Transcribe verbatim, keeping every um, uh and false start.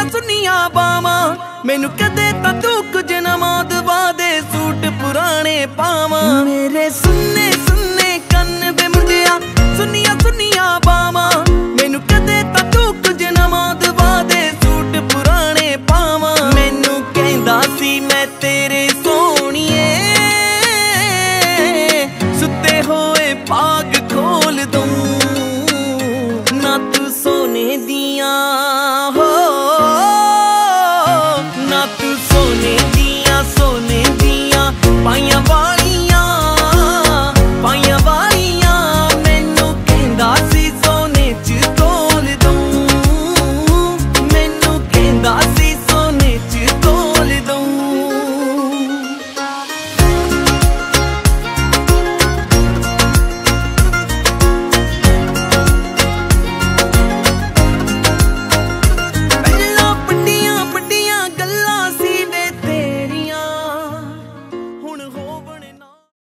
सुनिया बावां मैनू कदे तां तू कुछ ना दवा दे सूट पुराने पावां मेरे सुन